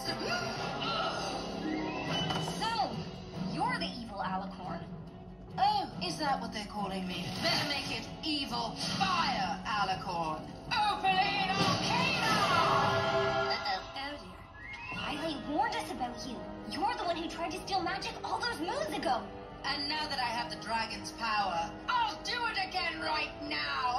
So, you're the evil alicorn. Oh, is that what they're calling me? Better make it Evil Fire Alicorn. Opening Arcana! Oh dear. Twilight warned us about you. You're the one who tried to steal magic all those moons ago. And now that I have the dragon's power, I'll do it again right now!